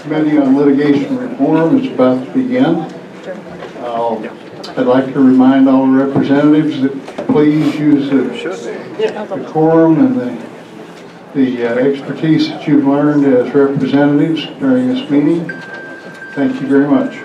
Committee on Litigation Reform is about to begin. I'd like to remind all representatives that please use the quorum and the expertise that you've learned as representatives during this meeting. Thank you very much.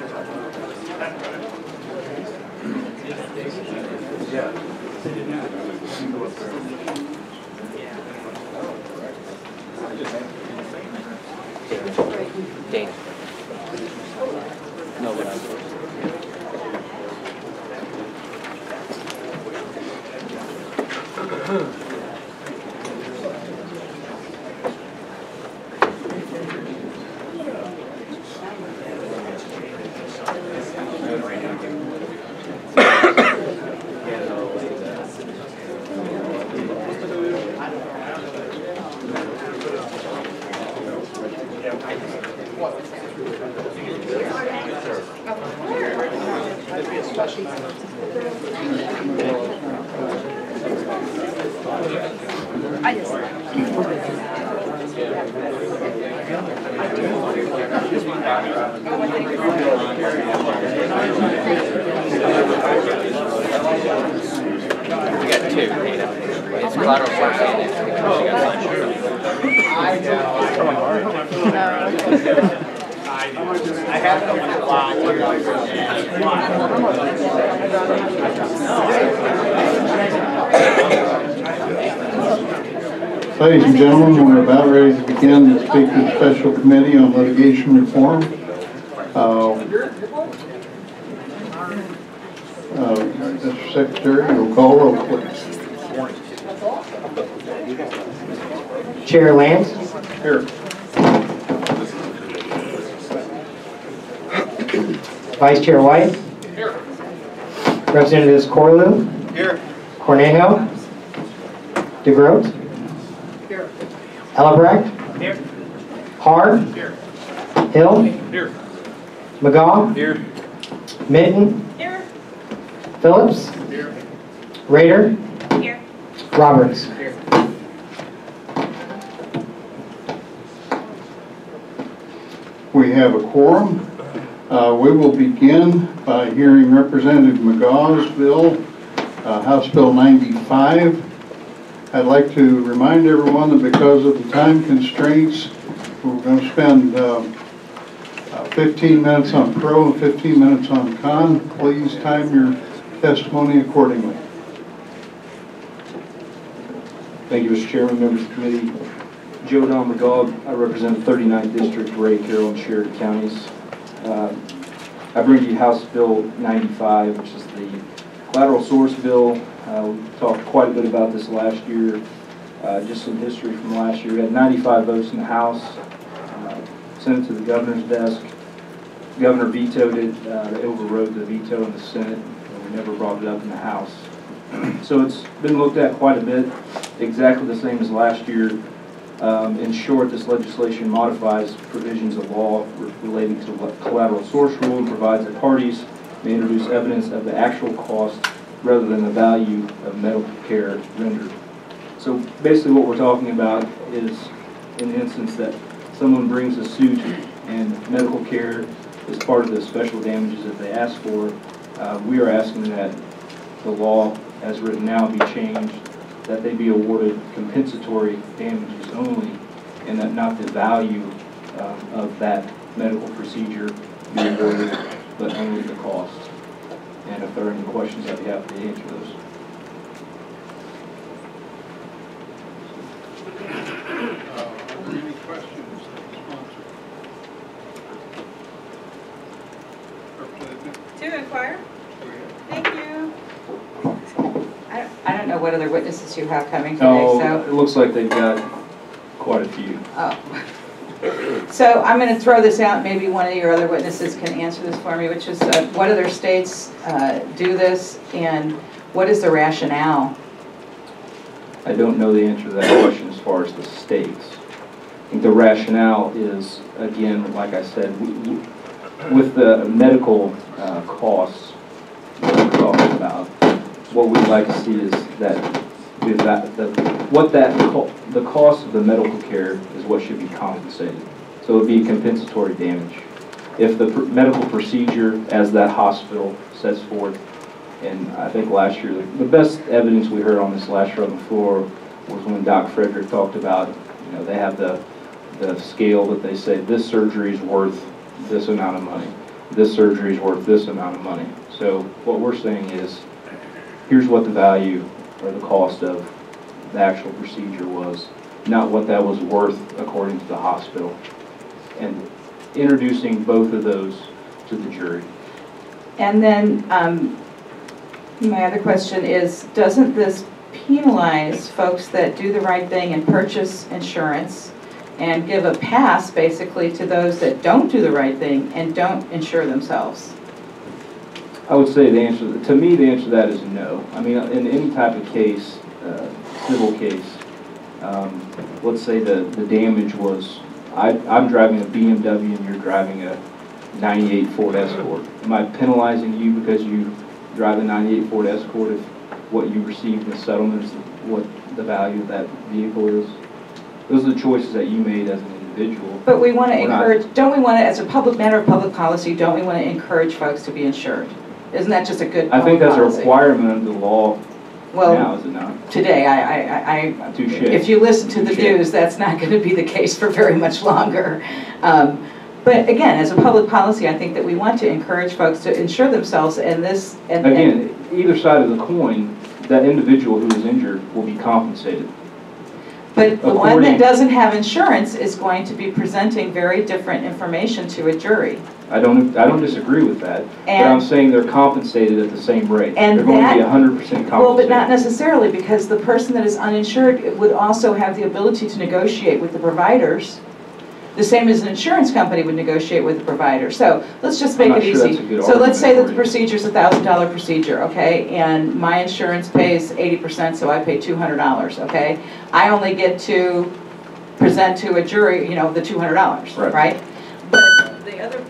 Ladies and gentlemen, we're about ready to begin the Speaker's Special Committee on Litigation Reform. Mr. Secretary, you'll call roll, please. Chair Lance. Here. Vice Chair White. Here. Representatives Corlew. Here. Cornejo. DeGroat. Here. Ellebrecht. Here. Hard. Here. Hill. Here. McGaw. Here. Minton. Here. Phillips. Here. Rader. Here. Roberts. Here. We have a quorum. We will begin by hearing Representative McGaw's bill, House Bill 95. I'd like to remind everyone that because of the time constraints, we're going to spend 15 minutes on pro and 15 minutes on con. Please time your testimony accordingly. Thank you, Mr. Chairman, members of the committee. Joe Don McGaw, I represent the 39th District, Ray, Carroll, and Sheridan counties. I bring you House Bill 95, which is the collateral source bill. We talked quite a bit about this last year. Just some history from last year. We had 95 votes in the House, sent it to the governor's desk. The governor vetoed it. They overrode the veto in the Senate, and we never brought it up in the House. So it's been looked at quite a bit, exactly the same as last year. In short, this legislation modifies provisions of law relating to the collateral source rule and provides that parties may introduce evidence of the actual cost rather than the value of medical care rendered. So basically what we're talking about is in the instance that someone brings a suit and medical care is part of the special damages that they ask for, we are asking that the law as written now be changed, that they be awarded compensatory damages only, and that not the value of that medical procedure be awarded, but only the cost. And if there are any questions, I'd be happy to answer those. Any questions? To inquire. Thank you. I don't know what other witnesses you have coming today, Oh, so. it looks like they've got quite a few. Oh. So I'm going to throw this out. Maybe one of your other witnesses can answer this for me, which is what other states do this, and what is the rationale? I don't know the answer to that question as far as the states. I think the rationale is, again, like I said, with the medical costs that we're talking about, what we'd like to see is that the cost of the medical care is what should be compensated. So it would be compensatory damage. If the medical procedure, as that hospital sets forth, and I think last year, the best evidence we heard on this last year on the floor was when Doc Frederick talked about, you know, they have the scale that they say this surgery is worth this amount of money. This surgery is worth this amount of money. So what we're saying is, here's what the value or the cost of the actual procedure was, not what that was worth according to the hospital. And introducing both of those to the jury. And then my other question is, doesn't this penalize folks that do the right thing and purchase insurance and give a pass basically to those that don't do the right thing and don't insure themselves? I would say the answer, to me, the answer to that is no. I mean, in any type of case, civil case, let's say the damage was, I'm driving a BMW and you're driving a 98 Ford Escort. Am I penalizing you because you drive a 98 Ford Escort if what you received in the settlement is what the value of that vehicle is? Those are the choices that you made as an individual. But we want to encourage, don't we want to, as a public matter of public policy, don't we want to encourage folks to be insured? Isn't that just a good I think public that's policy? a requirement of the law Well, now, is it not? Today, Touche. if you listen to the Touche. news, that's not going to be the case for very much longer. But again, as a public policy, I think that we want to encourage folks to insure themselves, and this, and Again, either side of the coin, that individual who is injured will be compensated. but the one that doesn't have insurance is going to be presenting very different information to a jury. I don't disagree with that, but I'm saying they're compensated at the same rate. And they're going to be 100% compensated. Well, but not necessarily, because the person that is uninsured would also have the ability to negotiate with the providers, the same as an insurance company would negotiate with the provider. So let's just make it easy. So let's say that the procedure's a $1,000 procedure, okay, and my insurance pays 80%, so I pay $200, okay? I only get to present to a jury, you know, the $200, right? But the other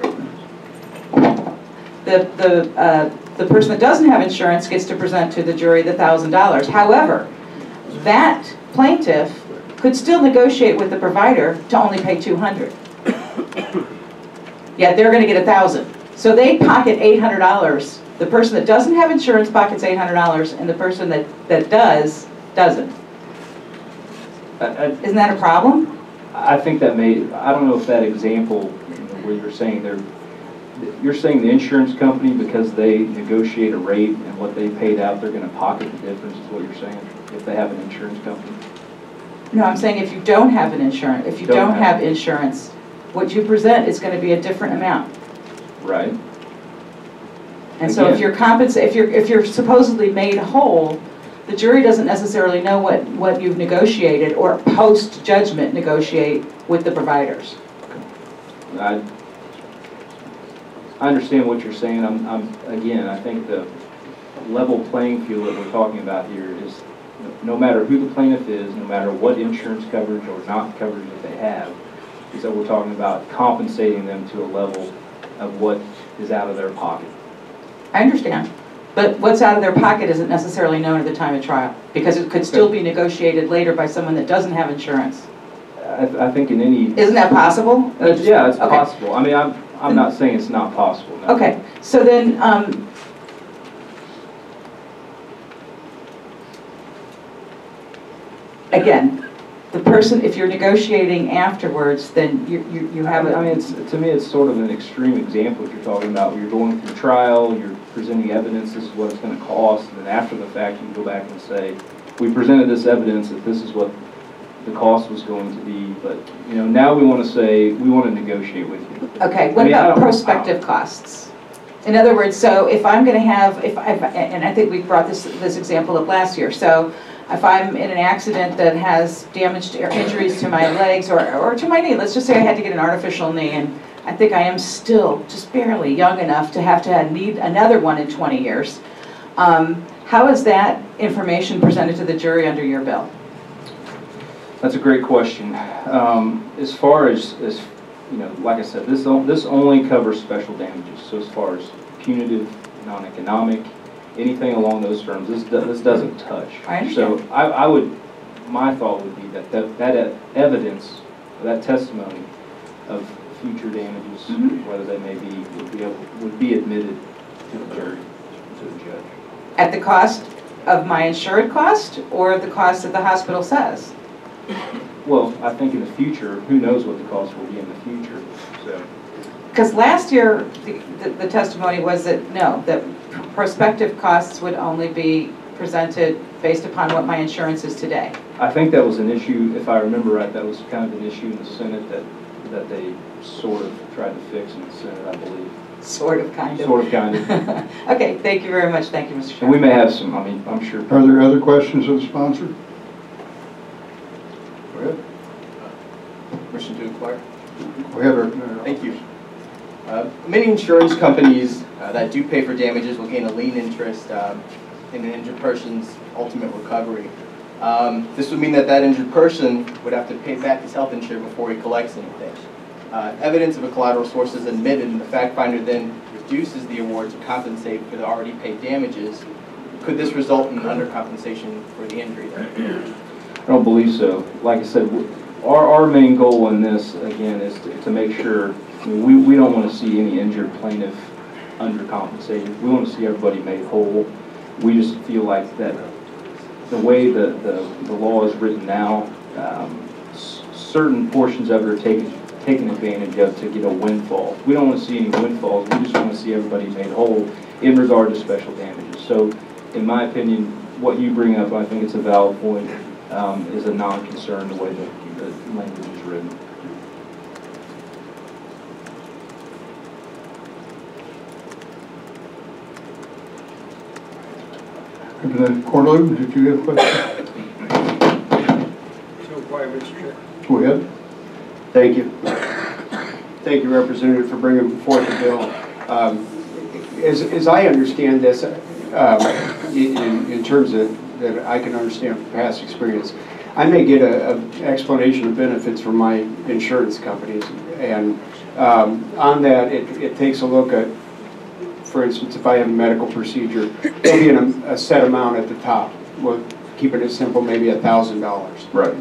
the person that doesn't have insurance gets to present to the jury the $1,000. However, that plaintiff could still negotiate with the provider to only pay $200. Yeah, they're going to get $1,000. So they pocket $800. The person that doesn't have insurance pockets $800, and the person that does, doesn't. Isn't that a problem? I think that I don't know if that example, where you're saying you're saying the insurance company, because they negotiate a rate and what they paid out, they're going to pocket the difference, is what you're saying, if they have an insurance company? No, I'm saying if you don't have an insurance, if you don't have insurance, what you present is going to be a different amount. Right. And so if you're if you're supposedly made whole, the jury doesn't necessarily know what you've negotiated or post-judgment negotiate with the providers. I understand what you're saying. Again, I think the level playing field that we're talking about here is no matter who the plaintiff is, no matter what insurance coverage or not coverage that they have, is that we're talking about compensating them to a level of what is out of their pocket. I understand. But what's out of their pocket isn't necessarily known at the time of trial, because it could still be negotiated later by someone that doesn't have insurance. I think in any... Isn't that possible? Yeah, it's possible. I mean, I'm not saying it's not possible. No. Okay, so then, again, the person, if you're negotiating afterwards, then you have a... I mean, to me, it's sort of an extreme example that you're talking about, where you're going through trial, you're presenting evidence, this is what it's going to cost, and then after the fact, you can go back and say, we presented this evidence that this is what the cost was going to be, but, you know, now we want to say, we want to negotiate with you. Okay, what about prospective costs? In other words, so if I'm going to have, and I think we brought this example up last year, so if I'm in an accident that has damage or injuries to my legs or to my knee, let's just say I had to get an artificial knee, and I think I am still just barely young enough to need another one in 20 years. How is that information presented to the jury under your bill? That's a great question. As far as you know, like I said, this only covers special damages. So as far as punitive, non-economic, anything along those terms, this doesn't touch. I understand. So my thought would be that evidence, that testimony, of future damages, Mhm. whether they would be admitted to the jury, to the judge. At the cost of my insured cost, or the cost that the hospital says? Well, I think in the future, who knows what the cost will be in the future, so. Because last year, the testimony was that, no, that prospective costs would only be presented based upon what my insurance is today. I think that was an issue, if I remember right, that was kind of an issue in the Senate that they sort of tried to fix in the Senate, I believe. Sort of, kind of. Sort of, kind of. Okay, thank you very much. Thank you, Mr. And Chairman. we may have some, I mean, I'm sure. Are there other questions of the sponsor? Go ahead. Permission to inquire? Go ahead. Thank you. Many insurance companies that do pay for damages will gain a lien interest in an injured person's ultimate recovery. This would mean that that injured person would have to pay back his health insurance before he collects anything. Evidence of a collateral source is admitted, and the fact finder then reduces the award to compensate for the already paid damages. Could this result in undercompensation for the injury? I don't believe so. Like I said, our main goal in this, again, is to make sure, I mean, we don't want to see any injured plaintiff undercompensated. We want to see everybody made whole. We just feel like that the way the law is written now, certain portions of it are taken advantage of to get a windfall. We don't want to see any windfalls. We just want to see everybody made whole in regard to special damages. So, in my opinion, what you bring up, I think it's a valid point, is a non-concern the way the language is written. Representative Cornelius, did you have a question? To inquire, Mr. Chair. Go ahead. Thank you. Thank you, Representative, for bringing forth the bill. As I understand this, in terms of that I can understand from past experience, I may get an explanation of benefits from my insurance companies, and on that, it takes a look at, for instance, if I have a medical procedure, there'll be a set amount at the top. We'll keep it simple, maybe $1,000. Right.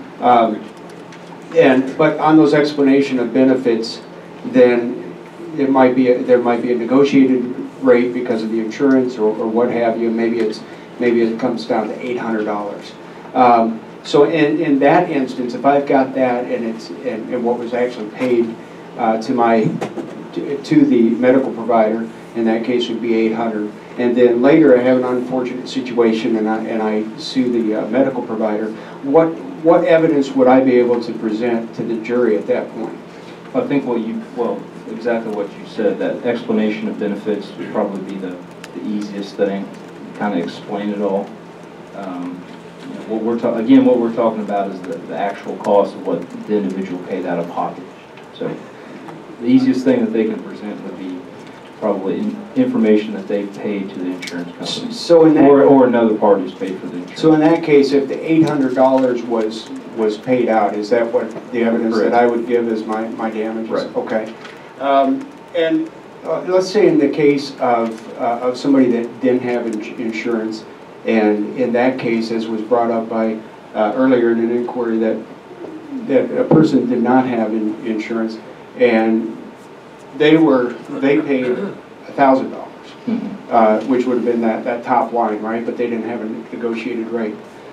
But on those explanation of benefits, then there might be a negotiated rate because of the insurance or what have you. Maybe it comes down to $800. So in that instance, if I've got that and what was actually paid to the medical provider, in that case would be $800. And then later I have an unfortunate situation and I sue the medical provider. What evidence would I be able to present to the jury at that point? I think exactly what you said, that explanation of benefits would probably be the easiest thing, kind of explain it all. What we're talking about is the actual cost of what the individual paid out of pocket. So the easiest thing that they can present would be probably information that they've paid to the insurance company. So in that, or another party's paid for the insurance. So in that case, if the $800 was paid out, is that what the evidence Correct. that I would give as my damages? Right. Okay. And let's say in the case of somebody that didn't have insurance, and in that case, as was brought up by earlier in an inquiry, that a person did not have insurance, and they paid $1,000, which would have been that top line, right? But they didn't have a negotiated rate.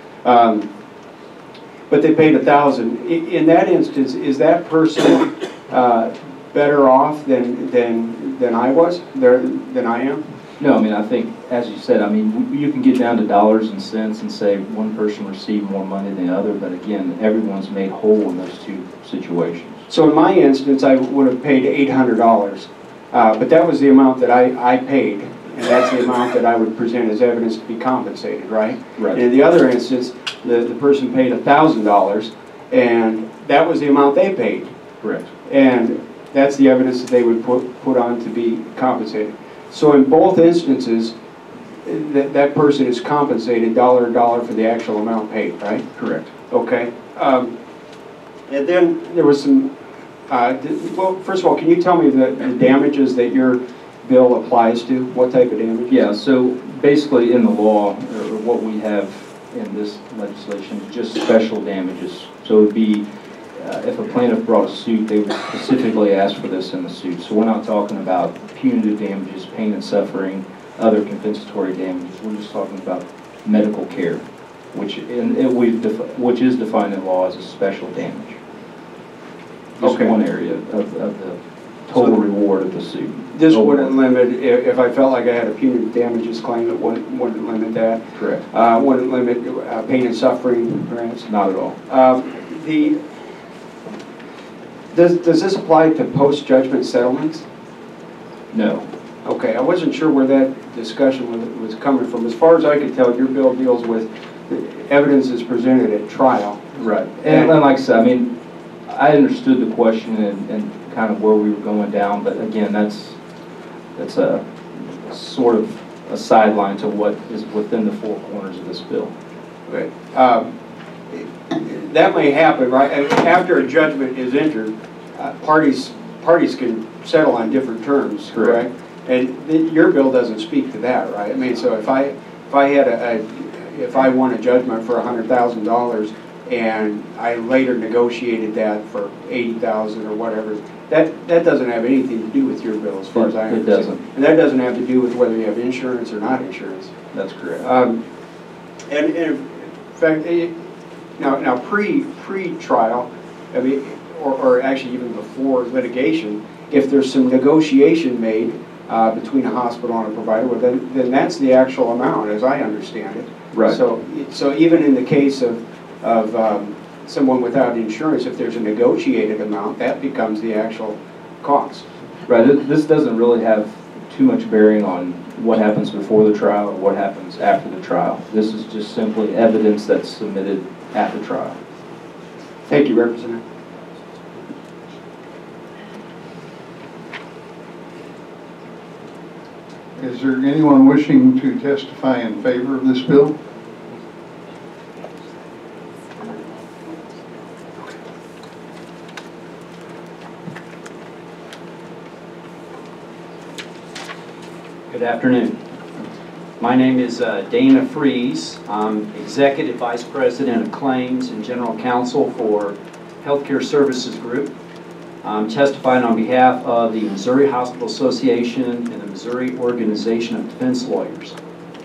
But they paid $1,000. In that instance, is that person better off than I was, than I am? No, I mean, I think, as you said, I mean, you can get down to dollars and cents and say one person received more money than the other, but again, everyone's made whole in those two situations. So in my instance, I would have paid $800, but that was the amount that I paid, and that's the amount that I would present as evidence to be compensated, right? Right. And in the other instance, the person paid $1,000, and that was the amount they paid. Correct. And that's the evidence that they would put on to be compensated. So in both instances, that person is compensated dollar to dollar for the actual amount paid, right? Correct. Okay. And then there was some, well, first of all, can you tell me the damages that your bill applies to? What type of damage? Yeah, so basically in the law, or what we have in this legislation is just special damages. So it would be if a plaintiff brought a suit, they would specifically ask for this in the suit. So we're not talking about punitive damages, pain and suffering, other compensatory damages. We're just talking about medical care, which is defined in law as a special damage. Just Okay. one area of the total reward of the suit. This wouldn't limit, if I felt like I had a punitive damages claim, it wouldn't limit that. Correct. Wouldn't limit pain and suffering, perhaps. Not at all. Does this apply to post-judgment settlements? No. Okay, I wasn't sure where that discussion was coming from. As far as I could tell, your bill deals with the evidence that's presented at trial. Right. And like I said, I mean, I understood the question and kind of where we were going down, but again, that's a sort of a sideline to what is within the four corners of this bill. Right. That may happen, right? After a judgment is entered, parties can settle on different terms, correct? And your bill doesn't speak to that, right? I mean, so if I won a judgment for $100,000 and I later negotiated that for $80,000 or whatever, that doesn't have anything to do with your bill, as far as I understand. It doesn't. And that doesn't have to do with whether you have insurance or not insurance. That's correct. And in fact, now pre-trial, I mean, or actually even before litigation, if there's some negotiation made between a hospital and a provider, well, then that's the actual amount, as I understand it. Right. So even in the case of someone without insurance, if there's a negotiated amount, that becomes the actual cost. Right. This doesn't really have too much bearing on what happens before the trial or what happens after the trial. This is just simply evidence that's submitted at the trial. Thank you, Representative. Is there anyone wishing to testify in favor of this bill? Good afternoon. My name is Dana Fries. I'm Executive Vice President of Claims and General Counsel for Healthcare Services Group. I'm testifying on behalf of the Missouri Hospital Association and the Missouri Organization of Defense Lawyers.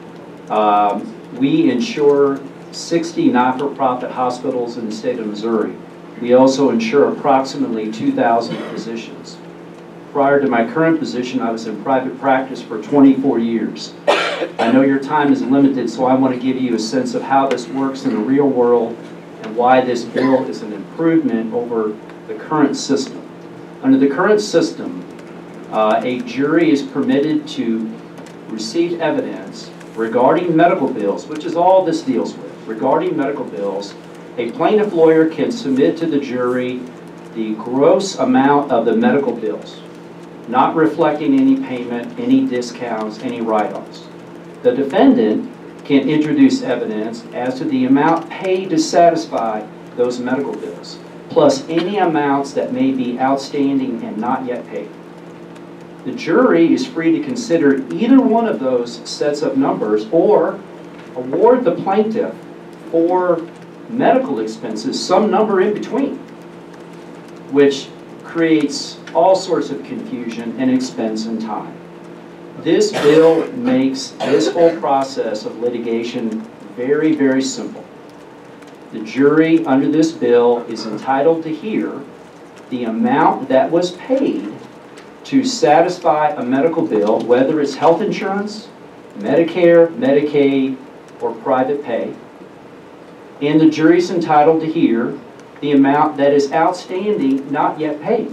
We insure 60 not-for-profit hospitals in the state of Missouri. We also insure approximately 2,000 physicians. Prior to my current position, I was in private practice for 24 years. I know your time is limited, so I want to give you a sense of how this works in the real world and why this bill is an improvement over the current system. Under the current system, a jury is permitted to receive evidence regarding medical bills, which is all this deals with. Regarding medical bills, a plaintiff lawyer can submit to the jury the gross amount of the medical bills, not reflecting any payment, any discounts, any write-offs. The defendant can introduce evidence as to the amount paid to satisfy those medical bills, plus any amounts that may be outstanding and not yet paid. The jury is free to consider either one of those sets of numbers or award the plaintiff for medical expenses some number in between, which creates all sorts of confusion and expense and time. This bill makes this whole process of litigation very, very simple. The jury under this bill is entitled to hear the amount that was paid to satisfy a medical bill, whether it's health insurance, Medicare, Medicaid, or private pay. And the jury's entitled to hear the amount that is outstanding, not yet paid.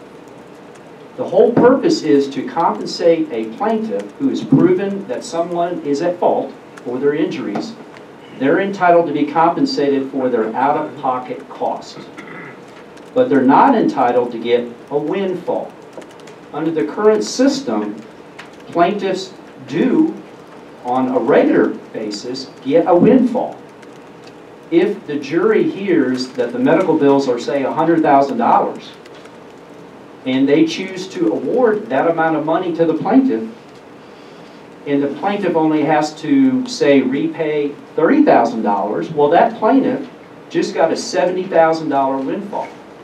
The whole purpose is to compensate a plaintiff who has proven that someone is at fault for their injuries. They're entitled to be compensated for their out-of-pocket costs. But they're not entitled to get a windfall. Under the current system, plaintiffs do, on a regular basis, get a windfall. If the jury hears that the medical bills are, say, $100,000, and they choose to award that amount of money to the plaintiff, and the plaintiff only has to, say, repay $30,000, well, that plaintiff just got a $70,000 windfall.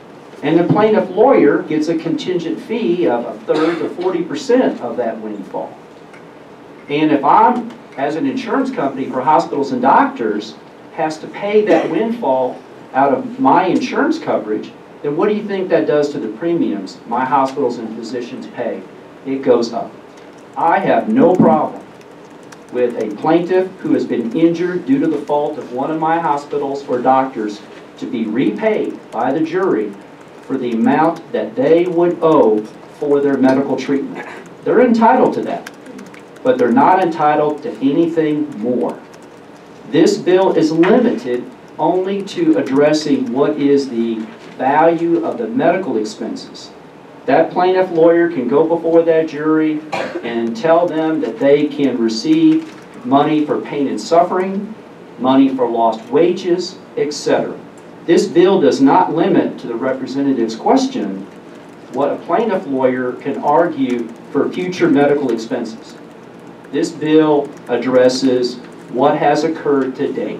And the plaintiff lawyer gets a contingent fee of 1/3 to 40% of that windfall. And if I'm, as an insurance company for hospitals and doctors, has to pay that windfall out of my insurance coverage, then what do you think that does to the premiums my hospitals and physicians pay? It goes up. I have no problem with a plaintiff who has been injured due to the fault of one of my hospitals or doctors to be repaid by the jury for the amount that they would owe for their medical treatment. They're entitled to that, but they're not entitled to anything more. This bill is limited only to addressing what is the value of the medical expenses. That plaintiff lawyer can go before that jury and tell them that they can receive money for pain and suffering, money for lost wages, etc. This bill does not limit, to the representative's question, what a plaintiff lawyer can argue for future medical expenses. This bill addresses what has occurred to date.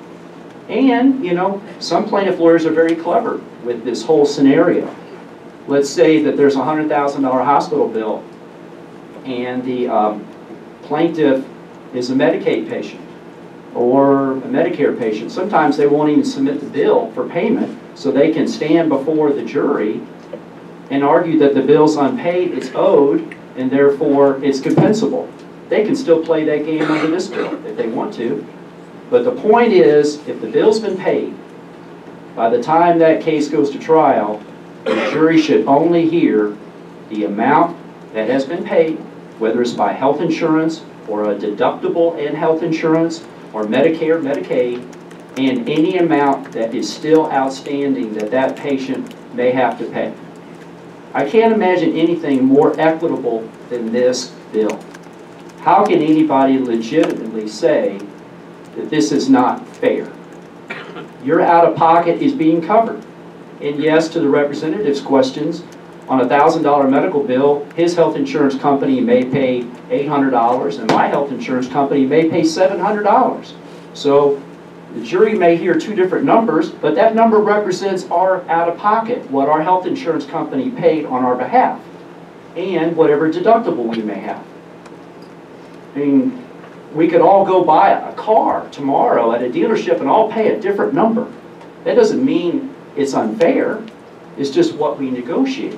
And, you know, some plaintiff lawyers are very clever with this whole scenario. Let's say that there's a $100,000 hospital bill and the plaintiff is a Medicaid patient or a Medicare patient. Sometimes they won't even submit the bill for payment, so they can stand before the jury and argue that the bill's unpaid, it's owed, and therefore it's compensable. They can still play that game under this bill if they want to. But the point is, if the bill's been paid, by the time that case goes to trial, the jury should only hear the amount that has been paid, whether it's by health insurance or a deductible and health insurance or Medicare, Medicaid, and any amount that is still outstanding that that patient may have to pay. I can't imagine anything more equitable than this bill. How can anybody legitimately say that this is not fair? Your out-of-pocket is being covered. And yes, to the representative's questions, on a $1,000 medical bill, his health insurance company may pay $800 and my health insurance company may pay $700. So the jury may hear two different numbers, but that number represents our out-of-pocket, what our health insurance company paid on our behalf, and whatever deductible we may have. I mean, we could all go buy a car tomorrow at a dealership and all pay a different number. That doesn't mean it's unfair. It's just what we negotiate.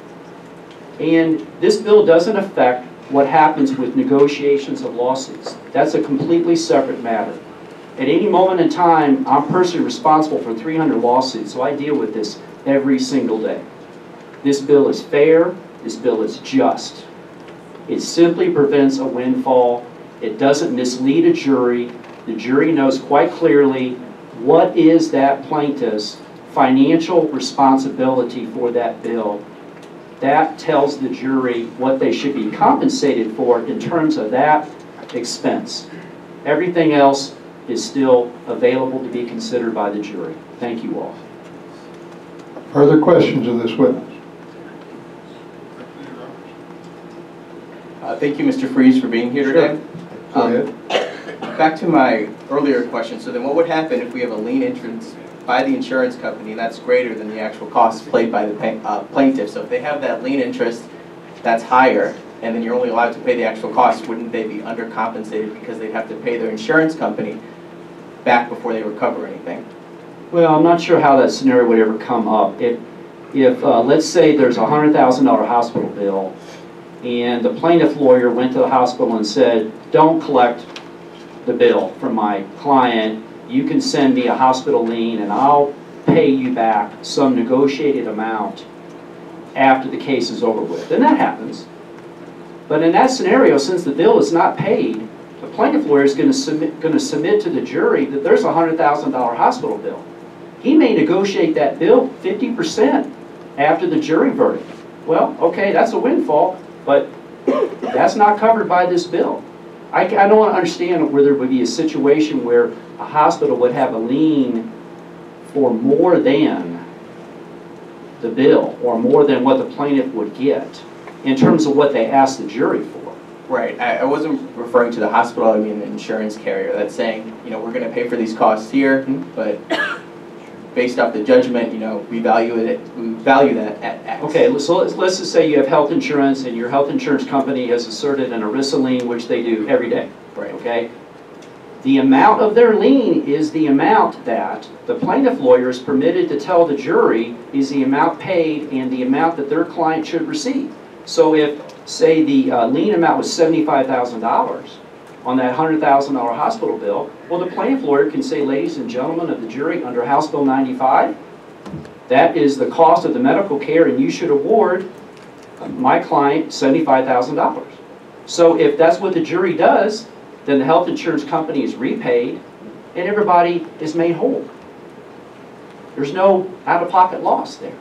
And this bill doesn't affect what happens with negotiations of lawsuits. That's a completely separate matter. At any moment in time, I'm personally responsible for 300 lawsuits, so I deal with this every single day. This bill is fair. This bill is just. It simply prevents a windfall. It doesn't mislead a jury. The jury knows quite clearly what is that plaintiff's financial responsibility for that bill. That tells the jury what they should be compensated for in terms of that expense. Everything else is still available to be considered by the jury. Thank you all. Are there questions of this witness? Thank you, Mr. Freeze, for being here today. Go ahead. Back to my earlier question. So then what would happen if we have a lien interest by the insurance company that's greater than the actual costs paid by the plaintiff? So if they have that lien interest that's higher, and then you're only allowed to pay the actual cost, wouldn't they be undercompensated because they'd have to pay their insurance company back before they recover anything? Well, I'm not sure how that scenario would ever come up. If let's say there's a $100,000 hospital bill, and the plaintiff lawyer went to the hospital and said, don't collect the bill from my client, you can send me a hospital lien and I'll pay you back some negotiated amount after the case is over with. And that happens. But in that scenario, since the bill is not paid, the plaintiff lawyer is going to submit to the jury that there's a $100,000 hospital bill. He may negotiate that bill 50% after the jury verdict. Well, okay, that's a windfall, but that's not covered by this bill. I don't understand where there would be a situation where a hospital would have a lien for more than the bill or more than what the plaintiff would get in terms of what they asked the jury for. Right. I wasn't referring to the hospital, I mean the insurance carrier that's saying, you know, we're going to pay for these costs here, but based off the judgment, we value that at X. Okay, so let's just say you have health insurance and your health insurance company has asserted an ERISA lien, which they do every day. Right. Okay? The amount of their lien is the amount that the plaintiff lawyer is permitted to tell the jury is the amount paid and the amount that their client should receive. So if, say, the lien amount was $75,000 on that $100,000 hospital bill, well, the plaintiff lawyer can say, ladies and gentlemen of the jury, under House Bill 95, that is the cost of the medical care, and you should award my client $75,000. So if that's what the jury does, then the health insurance company is repaid and everybody is made whole. There's no out-of-pocket loss there.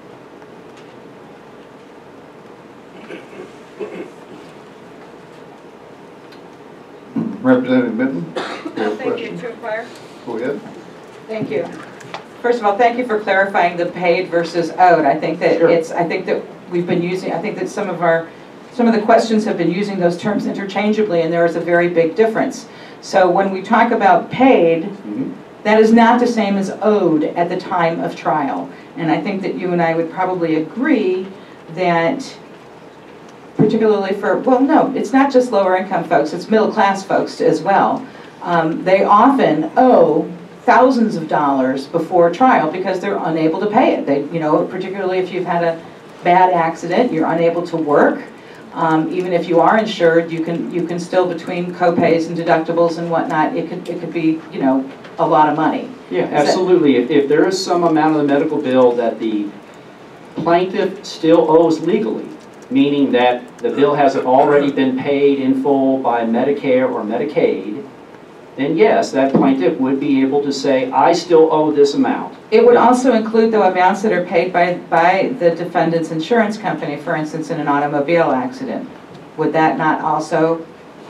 Representative Mitten? Thank you. To inquire? Go ahead. Thank you. First of all, thank you for clarifying the paid versus owed. I think that Sure. I think that we've been using, I think that some of the questions have been using those terms interchangeably, and there is a very big difference. So when we talk about paid, that is not the same as owed at the time of trial. And I think that you and I would probably agree that particularly for, well, no, it's not just lower income folks, it's middle class folks as well. They often owe thousands of dollars before trial because they're unable to pay it. They, particularly if you've had a bad accident, you're unable to work. Even if you are insured, you can still, between co-pays and deductibles and whatnot, it could be, a lot of money. Yeah, absolutely. If there is some amount of the medical bill that the plaintiff still owes legally, meaning that the bill hasn't already been paid in full by Medicare or Medicaid, then yes, that plaintiff would be able to say, I still owe this amount. It would also include, though, amounts that are paid by the defendant's insurance company, for instance, in an automobile accident. Would that not also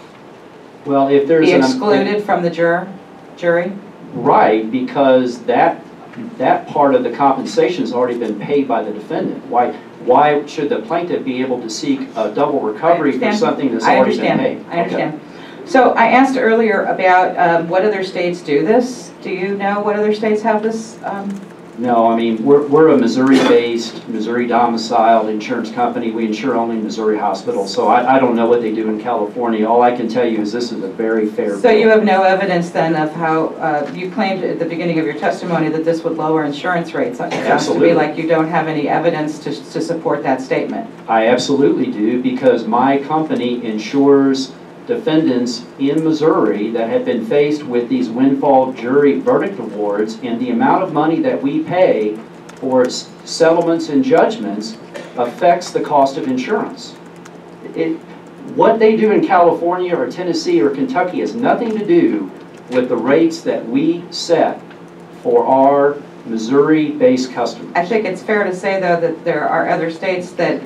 Well, if there's be excluded from the jury? Right, because that part of the compensation has already been paid by the defendant. Why should the plaintiff be able to seek a double recovery for something that's already been paid? I understand. So I asked earlier about what other states do this. Do you know what other states have this? No, I mean, we're a Missouri-based, Missouri-domiciled insurance company. We insure only Missouri hospitals, so I don't know what they do in California. All I can tell you is this is a very fair So bill. you have no evidence then of how, you claimed at the beginning of your testimony that this would lower insurance rates. It sounds to me like you don't have any evidence to support that statement. I absolutely do, because my company insures defendants in Missouri that have been faced with these windfall jury verdict awards, and the amount of money that we pay for settlements and judgments affects the cost of insurance. What they do in California or Tennessee or Kentucky has nothing to do with the rates that we set for our Missouri-based customers. I think it's fair to say, though, that there are other states that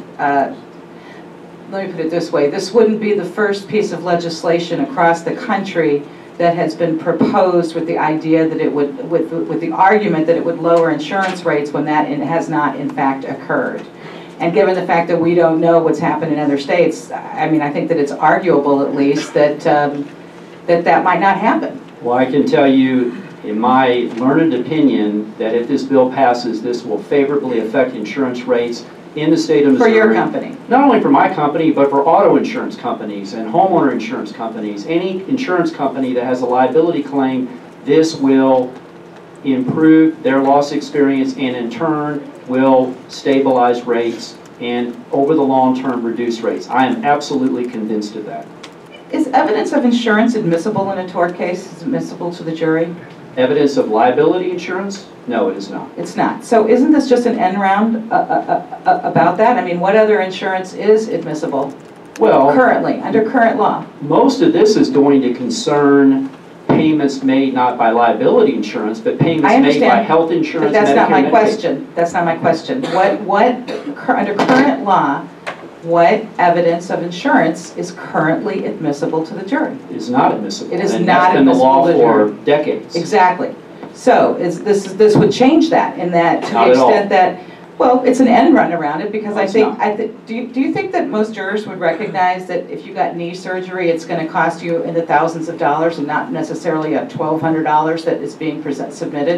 let me put it this way, this wouldn't be the first piece of legislation across the country that has been proposed with the idea that it would, with the argument that it would lower insurance rates when that has not in fact occurred. And given the fact that we don't know what's happened in other states, I mean, I think that it's arguable at least that that might not happen. Well, I can tell you, in my learned opinion, that if this bill passes, this will favorably affect insurance rates in the state of Missouri. For your company? Not only for my company, but for auto insurance companies and homeowner insurance companies. Any insurance company that has a liability claim, this will improve their loss experience and in turn will stabilize rates and over the long term reduce rates. I am absolutely convinced of that. Is evidence of insurance admissible in a tort case? Is it admissible to the jury? Evidence of liability insurance? No, it is not. It's not. So isn't this just an end round about that? I mean, what other insurance is admissible? Well, currently, under current law? Most of this is going to concern payments made not by liability insurance, but payments made by health insurance. But that's not my Medicaid. question. That's not my question. Under current law, what evidence of insurance is currently admissible to the jury? It is not admissible. It is and not that's been the law admissible to the for decades. Exactly. So this would change that in that to Not the at all. extent that, well, it's an end run around it because No, I it's think, not. do you think that most jurors would recognize that if you got knee surgery, it's going to cost you in the thousands of dollars and not necessarily a $1,200 that is being submitted?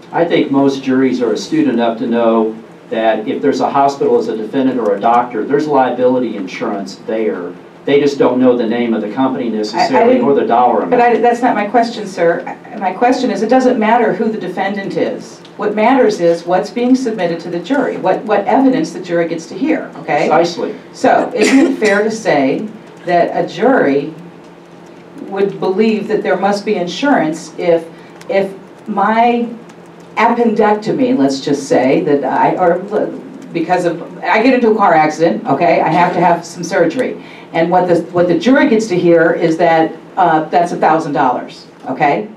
I think most juries are astute enough to know that if there's a hospital as a defendant or a doctor, there's liability insurance there. They just don't know the name of the company necessarily or the dollar amount. But that's not my question, sir. My question is, it doesn't matter who the defendant is. What matters is what's being submitted to the jury, what evidence the jury gets to hear, okay? Precisely. So, isn't it fair to say that a jury would believe that there must be insurance if my appendectomy, let's just say, that because of, I get into a car accident, okay, I have to have some surgery. And what the jury gets to hear is that that's $1,000, okay?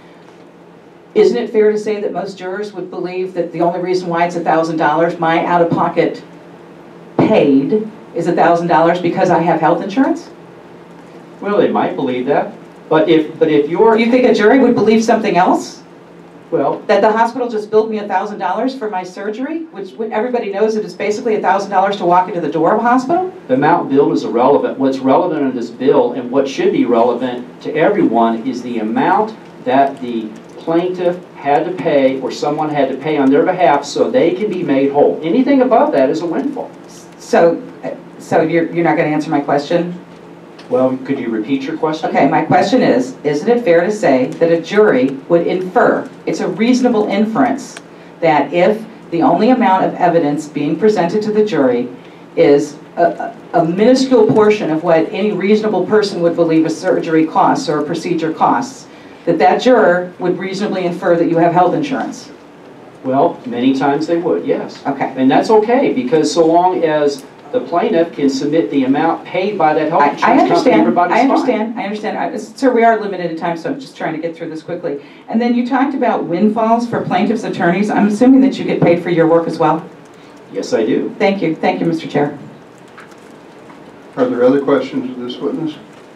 Isn't it fair to say that most jurors would believe that the only reason why it's $1,000, my out-of-pocket paid, is $1,000 because I have health insurance? Well, they might believe that, but if you're... Do you think a jury would believe something else? Well, That the hospital just billed me $1,000 for my surgery, which everybody knows that it's basically $1,000 to walk into the door of a hospital? the amount billed is irrelevant. What's relevant in this bill and what should be relevant to everyone is the amount that the plaintiff had to pay or someone had to pay on their behalf so they can be made whole. Anything above that is a windfall. So you're not going to answer my question? Well, could you repeat your question? Okay, my question is, isn't it fair to say that a jury would infer, it's a reasonable inference, that if the only amount of evidence being presented to the jury is a minuscule portion of what any reasonable person would believe a surgery costs or a procedure costs, that juror would reasonably infer that you have health insurance? Well, many times they would, yes. Okay. And that's okay, because so long as the plaintiff can submit the amount paid by that health insurance company, everybody's fine. I understand. Sir, we are limited in time, so I'm just trying to get through this quickly. And then you talked about windfalls for plaintiffs' attorneys. I'm assuming that you get paid for your work as well? Yes, I do. Thank you. Thank you, Mr. Chair. Are there other questions of this witness?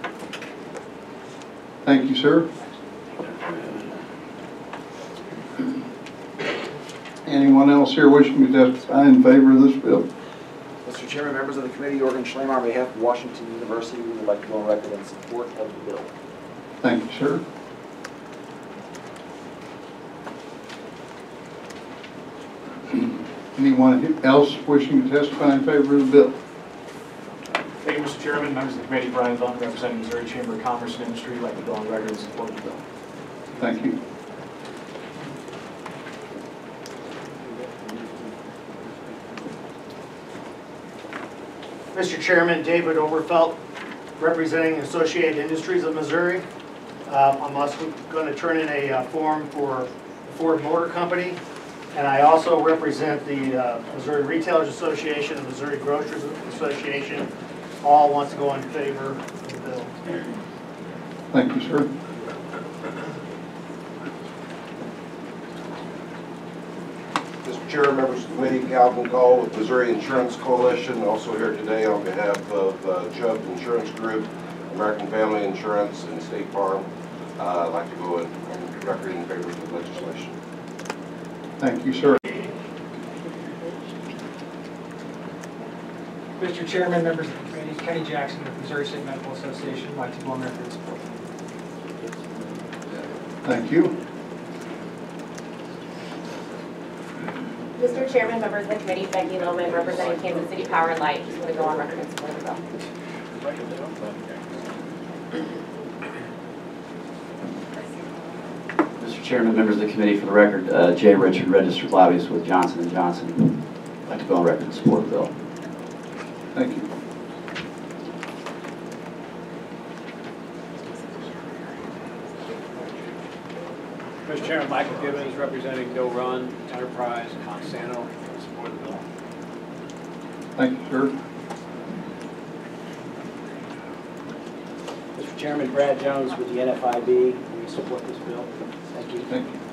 Thank you, sir. Anyone else here wishing to testify in favor of this bill? Mr. Chairman, members of the committee, Jorgen Schlemer on behalf of Washington University, we would like to go on record in support of the bill. Thank you, sir. Anyone else wishing to testify in favor of the bill? Thank you, Mr. Chairman, members of the committee. Brian Vaughn, representing Missouri Chamber of Commerce and Industry. I'd like to go on record in support of the bill. Thank you. Mr. Chairman, David Overfelt, representing Associated Industries of Missouri. I'm also going to turn in a form for the Ford Motor Company, and I also represent the Missouri Retailers Association and Missouri Grocers Association. All want to go in favor of the bill. Thank you, sir. Mr. Chair, members of the committee, Calvin Call with Missouri Insurance Coalition, also here today on behalf of Chubb Insurance Group, American Family Insurance, and State Farm. I'd like to go on record in favor of the legislation. Thank you, sir. Mr. Chairman, members of the committee, Kenny Jackson with Missouri State Medical Association, would like to go on record in support. Thank you. Mr. Chairman, members of the committee, Becky Lillman, representing Kansas City Power and Light, just want to go on record in support of the bill. Mr. Chairman, members of the committee, for the record, Jay Richard, registered lobbyist with Johnson & Johnson. I'd like to go on record in support of the bill. Thank you. Mr. Chairman, Michael Gibbons, representing Doe Run, Enterprise, Monsanto, in support of the bill. Thank you, sir. Mr. Chairman, Brad Jones with the NFIB, we support this bill. Thank you. Thank you.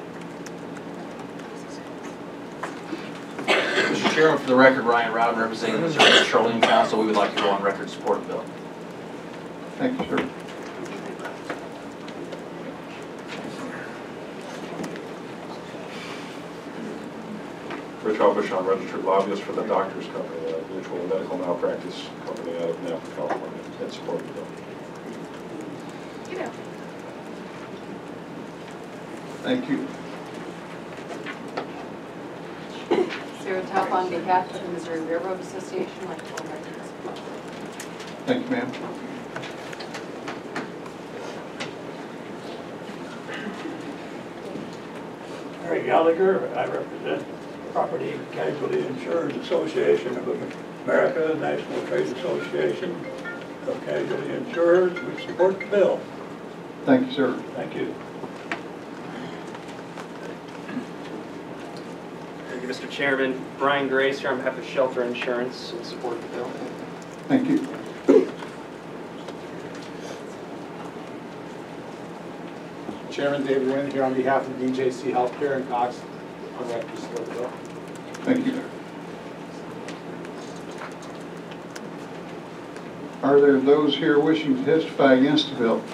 Mr. Chairman, for the record, Ryan Rowden, representing the Missouri Petroleum Council, we would like to go on record in support of the bill. Thank you, sir. Rich Albushon, registered lobbyist for the Doctors Company, a mutual medical malpractice company out of Napa, California, in support of the bill. Thank you. Joe Tuff on behalf of the Missouri Railroad Association. I'd like to go on record as support. Thank you, ma'am. Harry Gallagher, I represent Property Casualty Insurance Association of America, National Trade Association of Casualty Insurers. We support the bill. Thank you, sir. Thank you. Thank you, Mr. Chairman. Brian Grace here on behalf of Shelter Insurance in support of the bill. Thank you. Chairman David Wynn here on behalf of DJC Healthcare and Cox. On record to support the bill. Thank you. Are there those here wishing to testify against the bill?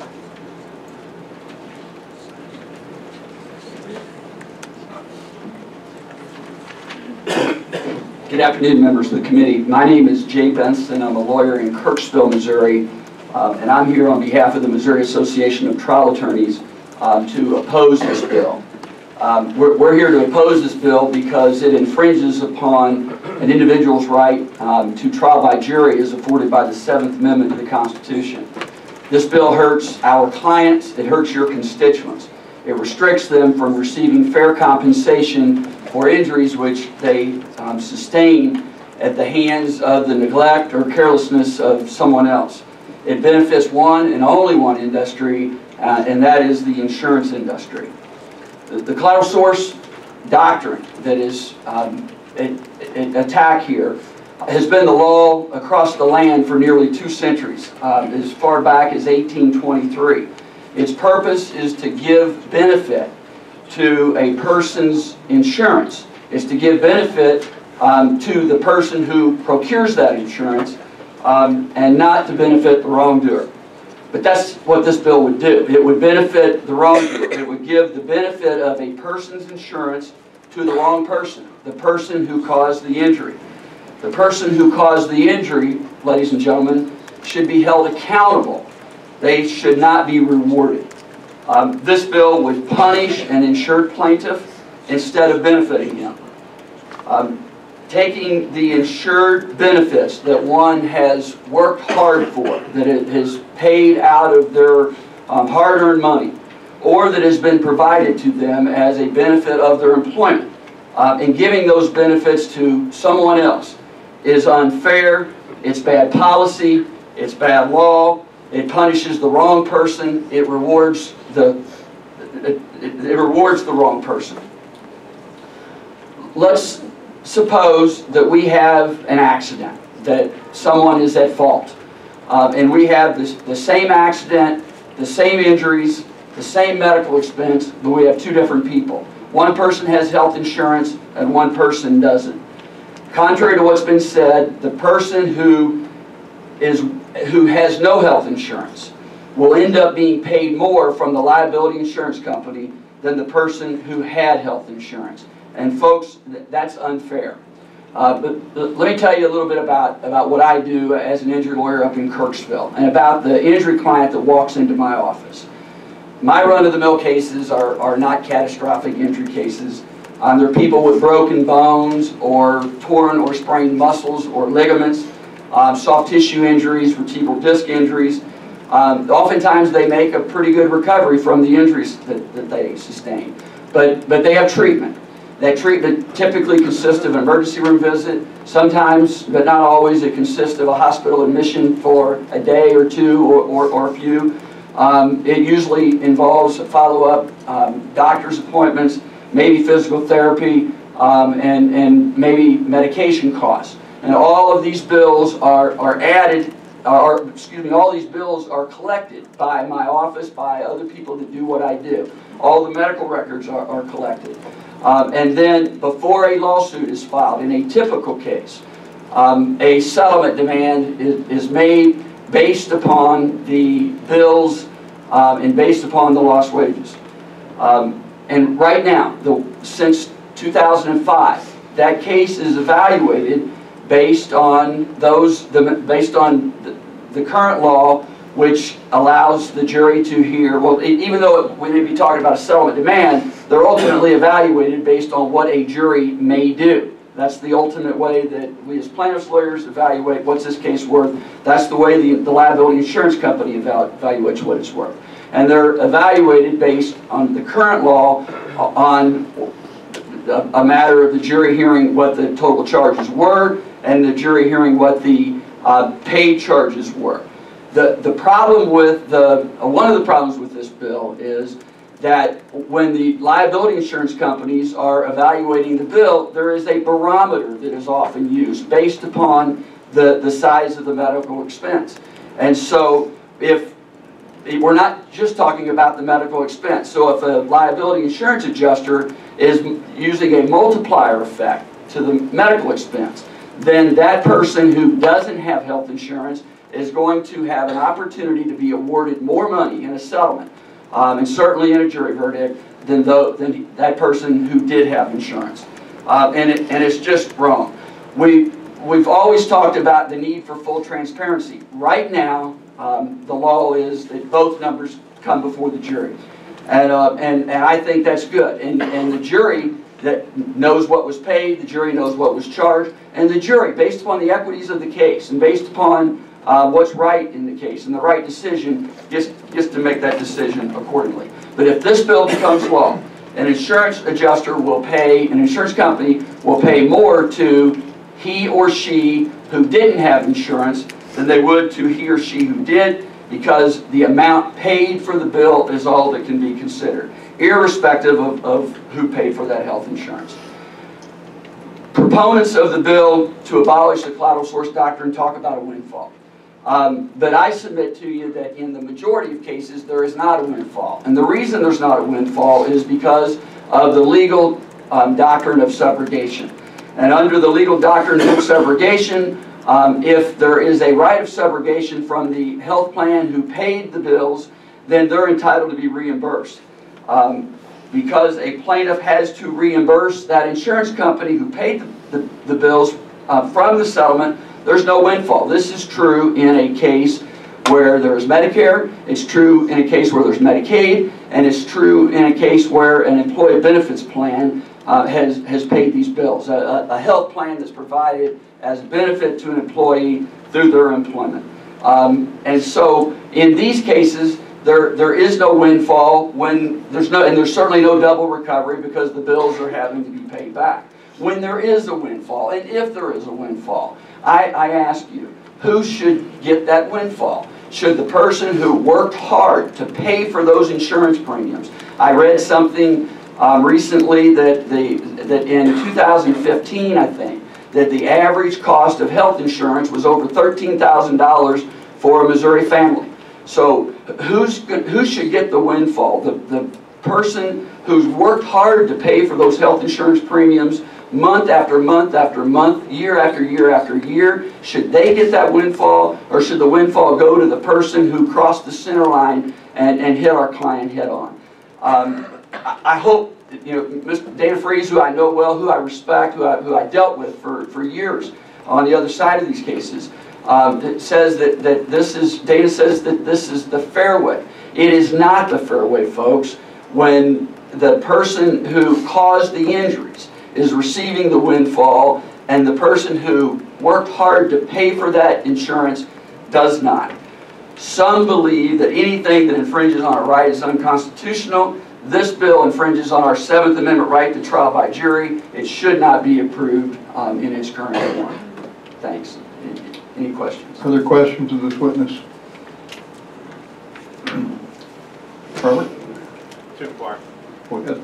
Good afternoon, members of the committee. My name is Jay Benson. I'm a lawyer in Kirksville, Missouri, and I'm here on behalf of the Missouri Association of Trial Attorneys to oppose this bill. We're here to oppose this bill because it infringes upon an individual's right to trial by jury as afforded by the 7th Amendment to the Constitution. This bill hurts our clients, it hurts your constituents. It restricts them from receiving fair compensation for injuries which they sustain at the hands of the neglect or carelessness of someone else. It benefits one and only one industry, and that is the insurance industry. The collateral source doctrine that is attacked here has been the law across the land for nearly 2 centuries, as far back as 1823. Its purpose is to give benefit to a person's insurance, is to give benefit to the person who procures that insurance, and not to benefit the wrongdoer. But that's what this bill would do. It would benefit the wrongdoer. It would give the benefit of a person's insurance to the wrong person, the person who caused the injury. The person who caused the injury, ladies and gentlemen, should be held accountable. They should not be rewarded. This bill would punish an insured plaintiff instead of benefiting him. Taking the insured benefits that one has worked hard for, that it has paid out of their hard-earned money, or that has been provided to them as a benefit of their employment, and giving those benefits to someone else is unfair, it's bad policy, it's bad law, it punishes the wrong person, it rewards the wrong person. Let's suppose that we have an accident, that someone is at fault, and we have the same accident, the same injuries, the same medical expense, but we have 2 different people. One person has health insurance and one person doesn't. Contrary to what's been said, the person who has no health insurance will end up being paid more from the liability insurance company than the person who had health insurance. And folks, that's unfair. But let me tell you a little bit about what I do as an injury lawyer up in Kirksville, and about the injury client that walks into my office. My run-of-the-mill cases are not catastrophic injury cases. They're people with broken bones or torn or sprained muscles or ligaments, soft tissue injuries, vertebral disc injuries. Oftentimes they make a pretty good recovery from the injuries that they sustain. But they have treatment. That treatment typically consists of an emergency room visit. Sometimes, but not always, it consists of a hospital admission for a day or 2 or a few. It usually involves follow-up doctor's appointments, maybe physical therapy, and maybe medication costs. And all of these bills all these bills are collected by my office, by other people that do what I do. All the medical records are collected. And then before a lawsuit is filed, in a typical case, a settlement demand is made based upon the bills and based upon the lost wages. And right now, since 2005, that case is evaluated based on the current law, which allows the jury to hear, well, even though we may be talking about a settlement demand, they're ultimately evaluated based on what a jury may do. That's the ultimate way that we as plaintiffs' lawyers evaluate what's this case worth. That's the way the liability insurance company evaluates what it's worth. And they're evaluated based on the current law on a matter of the jury hearing what the total charges were and the jury hearing what the paid charges were. The problem with one of the problems with this bill is that when the liability insurance companies are evaluating the bill, there is a barometer that is often used based upon the size of the medical expense. And so if we're not just talking about the medical expense, so if a liability insurance adjuster is using a multiplier effect to the medical expense, then that person who doesn't have health insurance is going to have an opportunity to be awarded more money in a settlement, and certainly in a jury verdict, than that person who did have insurance. And it's just wrong. We've always talked about the need for full transparency. Right now, the law is that both numbers come before the jury. And I think that's good. And the jury that knows what was paid, the jury knows what was charged, and the jury, based upon the equities of the case and based upon what's right in the case and the right decision, gets to make that decision accordingly. But if this bill becomes law, an insurance adjuster will pay, an insurance company will pay more to he or she who didn't have insurance than they would to he or she who did, because the amount paid for the bill is all that can be considered, irrespective of who paid for that health insurance. Proponents of the bill to abolish the collateral source doctrine talk about a windfall. But I submit to you that in the majority of cases there is not a windfall. And the reason there's not a windfall is because of the legal doctrine of subrogation. And under the legal doctrine of subrogation, if there is a right of subrogation from the health plan who paid the bills, then they're entitled to be reimbursed. Because a plaintiff has to reimburse that insurance company who paid the bills from the settlement, there's no windfall. This is true in a case where there is Medicare, it's true in a case where there's Medicaid, and it's true in a case where an employee benefits plan has paid these bills. A health plan that's provided as a benefit to an employee through their employment. And so in these cases, there is no windfall when and there's certainly no double recovery because the bills are having to be paid back. When there is a windfall, and if there is a windfall, I ask you, who should get that windfall? Should the person who worked hard to pay for those insurance premiums? I read something recently that in 2015, I think, that the average cost of health insurance was over $13,000 for a Missouri family. So who should get the windfall? The person who's worked hard to pay for those health insurance premiums month after month after month, year after year after year? Should they get that windfall, or should the windfall go to the person who crossed the center line and hit our client head on? I hope, Mr. Dana Freeze, who I know well, who I respect, who I dealt with for years on the other side of these cases, says that Dana says that this is the fair way. It is not the fair way, folks, when the person who caused the injuries is receiving the windfall and the person who worked hard to pay for that insurance does not. Some believe that anything that infringes on a right is unconstitutional. This bill infringes on our 7th Amendment right to trial by jury. It should not be approved in its current form. Thanks. Any questions? Other questions of this witness? Robert? Jim Clark. Go ahead.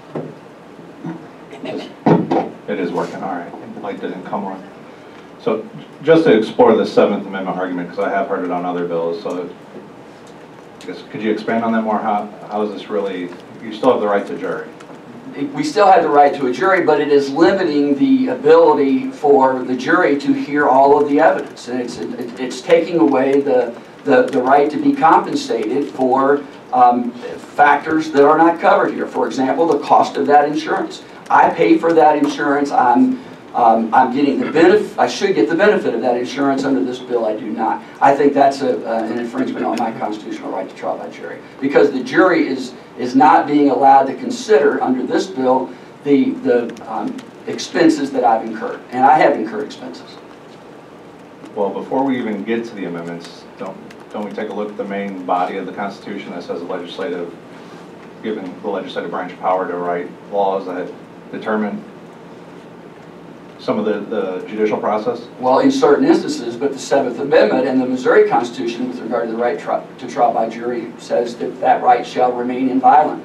It is working, all right. The light didn't come on. So just to explore the 7th Amendment argument, because I have heard it on other bills, so I guess could you expand on that more? How is this really, you still have the right to jury? We still have the right to a jury, but it is limiting the ability for the jury to hear all of the evidence. And it's taking away the right to be compensated for factors that are not covered here. For example, the cost of that insurance. I pay for that insurance. I'm getting the benefit. I should get the benefit of that insurance. Under this bill, I do not. I think that's an infringement on my constitutional right to trial by jury, because the jury is not being allowed to consider under this bill the expenses that I've incurred, and I have incurred expenses. Well, before we even get to the amendments, don't we take a look at the main body of the Constitution that says giving the legislative branch power to write laws that determine some of the judicial process? Well, in certain instances, but the 7th Amendment and the Missouri Constitution with regard to the right to trial by jury says that that right shall remain inviolate.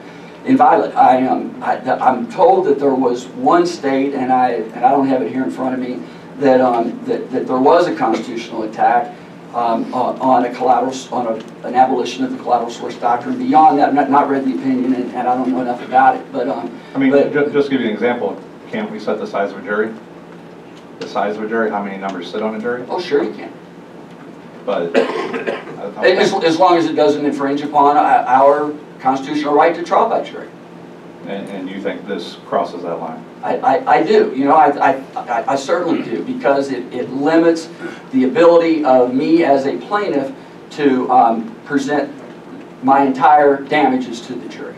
I'm told that there was one state, and I don't have it here in front of me, that that there was a constitutional attack on an abolition of the collateral source doctrine. Beyond that, I've not read the opinion, and I don't know enough about it. But I mean, just to give you an example, can't we set the size of a jury? The size of a jury, how many numbers sit on a jury? Oh, sure you can. But as long as it doesn't infringe upon our constitutional right to trial by jury. And you think this crosses that line? I do. You know, I certainly do, because it limits the ability of me as a plaintiff to present my entire damages to the jury.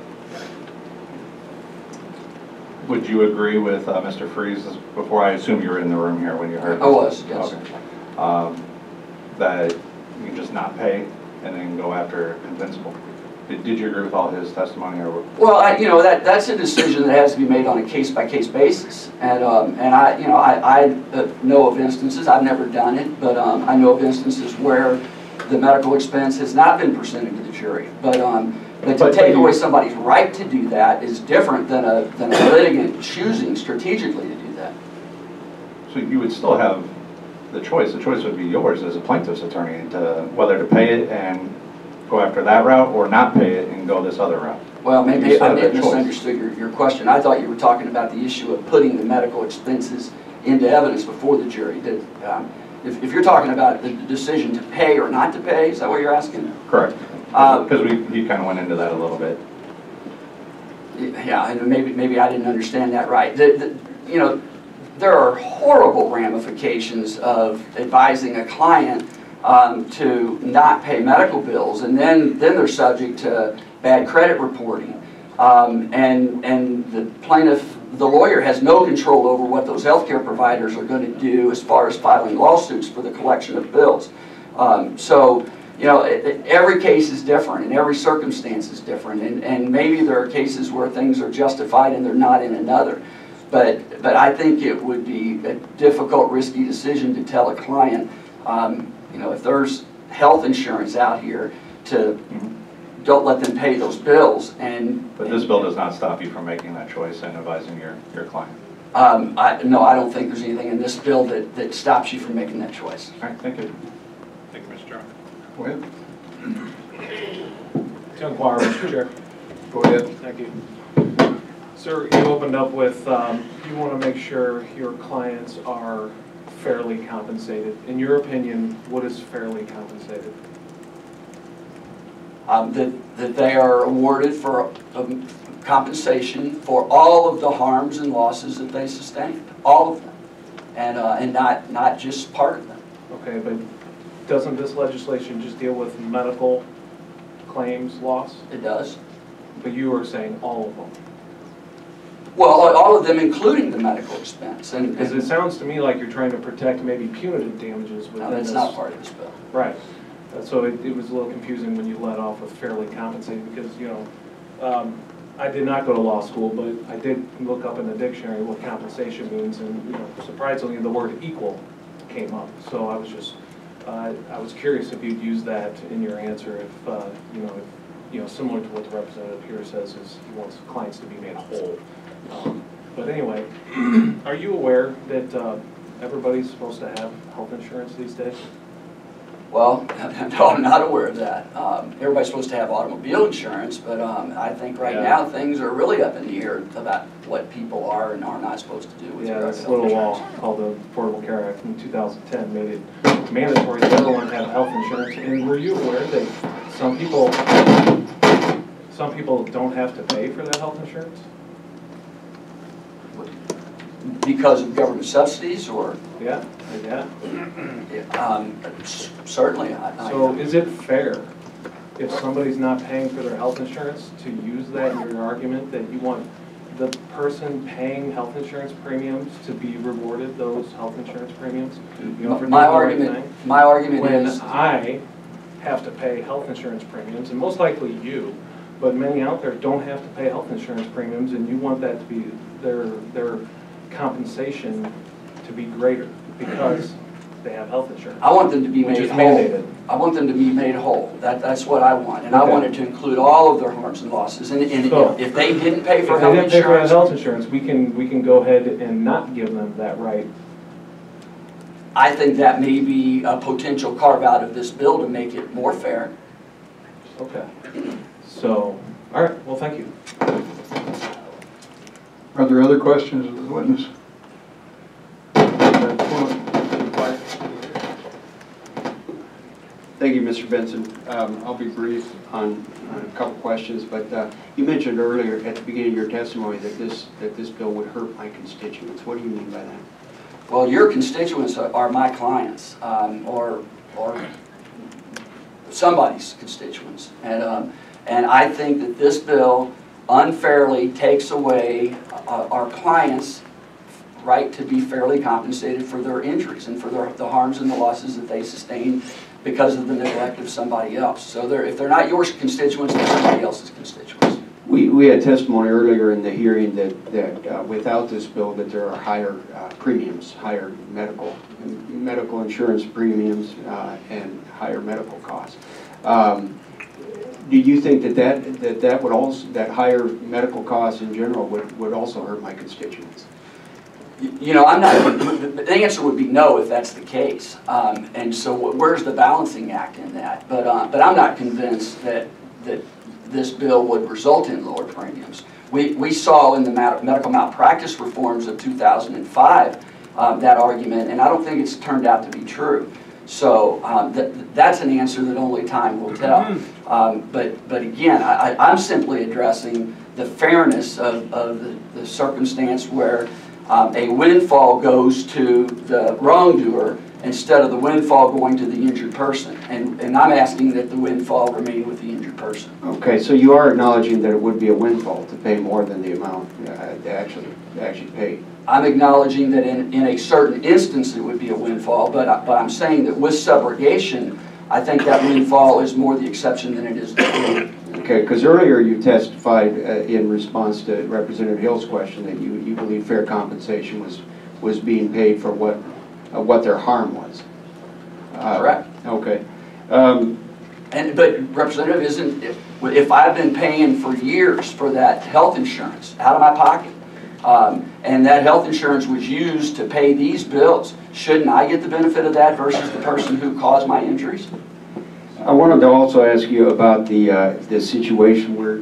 Would you agree with Mr. Freeze, before I assume you were in the room here when you heard this? I was, yes. Okay. That you can just not pay and then go after convincible? Did you agree with all his testimony? Or? Well, you know, that's a decision that has to be made on a case-by-case basis, and I know of instances, I've never done it, but I know of instances where the medical expense has not been presented to the jury. But to take away somebody's right to do that is different than a litigant choosing strategically to do that. So you would still have the choice. The choice would be yours as a plaintiff's attorney to whether to pay it and go after that route or not pay it and go this other route. Well, maybe I may have misunderstood your question. I thought you were talking about the issue of putting the medical expenses into evidence before the jury. If you're talking about the decision to pay or not to pay, is that what you're asking? Correct. Because he kind of went into that a little bit. Yeah, and maybe I didn't understand that right. You know, there are horrible ramifications of advising a client to not pay medical bills, and then they're subject to bad credit reporting, and the plaintiff, the lawyer, has no control over what those healthcare providers are going to do as far as filing lawsuits for the collection of bills. So, you know, every case is different, and every circumstance is different, and maybe there are cases where things are justified and they're not in another. But I think it would be a difficult, risky decision to tell a client, you know, if there's health insurance out here, to don't let them pay those bills. But this bill does not stop you from making that choice and advising your client? No, I don't think there's anything in this bill that stops you from making that choice. All right, thank you. Thank you, Mr. Chairman. Go ahead. To inquire, Mr. Chair. Go ahead. Thank you. Sir, you opened up with you want to make sure your clients are fairly compensated. In your opinion, what is fairly compensated? That they are awarded for compensation for all of the harms and losses that they sustained, all of them, and not just part of them. Okay, but doesn't this legislation just deal with medical claims loss? It does. But you were saying all of them. Well, all of them, including the medical expense. Because it sounds to me like you're trying to protect maybe punitive damages within No, that's not part of this bill. Right. So it was a little confusing when you let off with fairly compensated, because, you know, I did not go to law school, but I did look up in the dictionary what compensation means, and, you know, surprisingly, the word equal came up. So I was just, I was curious if you'd use that in your answer, if, you know, similar to what the representative here says, is he wants clients to be made whole. But anyway, are you aware that everybody's supposed to have health insurance these days? Well, no, I'm not aware of that. Everybody's supposed to have automobile insurance, but I think right now things are really up in the air about what people are and are not supposed to do with regard to this health little insurance. law called the Affordable Care Act in 2010 made it mandatory that everyone have health insurance. And were you aware that some people don't have to pay for that health insurance? Because of government subsidies, or? Yeah. Certainly. So is it fair if somebody's not paying for their health insurance to use that in your argument that you want the person paying health insurance premiums to be rewarded those health insurance premiums? You know, for doing the right thing? My argument When is, I have to pay health insurance premiums, and most likely you, but many out there don't have to pay health insurance premiums, and you want that to be their compensation to be greater because they have health insurance. I want them to be which made is whole. mandated. I want them to be made whole. That's what I want. And I Okay. want it to include all of their harms and losses. And So, if they didn't pay for If they health didn't pay for insurance, health insurance, we can go ahead and not give them that right. I think that may be a potential carve out of this bill to make it more fair. Okay. So, all right, well, thank you. Are there other questions of the witness? Thank you, Mr. Benson. I'll be brief on a couple questions, but you mentioned earlier at the beginning of your testimony that this bill would hurt my constituents. What do you mean by that? Well, your constituents are my clients, or somebody's constituents, and I think that this bill unfairly takes away our clients' right to be fairly compensated for their injuries and for the harms and the losses that they sustain because of the neglect of somebody else. So if they're not your constituents, they're somebody else's constituents. We had testimony earlier in the hearing that without this bill that there are higher premiums, higher medical insurance premiums, and higher medical costs. Do you think that would also, that higher medical costs in general would also hurt my constituents? You know, I'm not. The answer would be no if that's the case. And so, where's the balancing act in that? But I'm not convinced that this bill would result in lower premiums. We saw in the medical malpractice reforms of 2005 that argument, and I don't think it's turned out to be true. So that's an answer that only time will tell. But again, I'm simply addressing the fairness of the circumstance where a windfall goes to the wrongdoer instead of the windfall going to the injured person. And I'm asking that the windfall remain with the injured person. Okay, so you are acknowledging that it would be a windfall to pay more than the amount they actually pay. I'm acknowledging that in a certain instance it would be a windfall, but I'm saying that with subrogation, I think that windfall is more the exception than it is the rule. Okay, because earlier you testified in response to Representative Hill's question that you believe fair compensation was being paid for what their harm was. Correct. Okay. But Representative, if I've been paying for years for that health insurance out of my pocket, and that health insurance was used to pay these bills, shouldn't I get the benefit of that versus the person who caused my injuries? I wanted to also ask you about the situation where